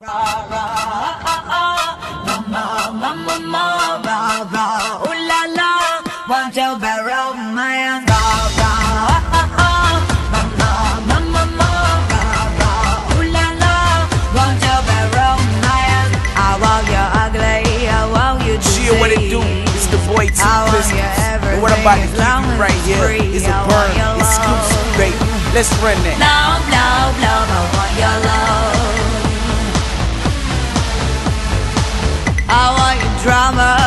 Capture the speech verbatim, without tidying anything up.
What it do? It's the boy T Pistols. And what I'm about to give you right here is a burn exclusive, baby. Let's run that. Love, love, love, I want your love. I want your drama.